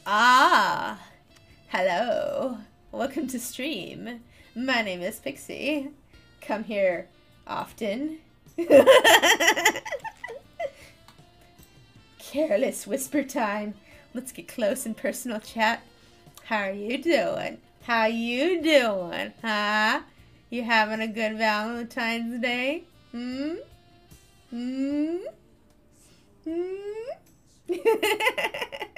Ah, hello. Welcome to stream. My name is Pixie. Come here often. Careless Whisper Time. Let's get close and personal chat. How are you doing? How you doing? Huh? You having a good Valentine's Day? Hmm? Hmm? Hmm?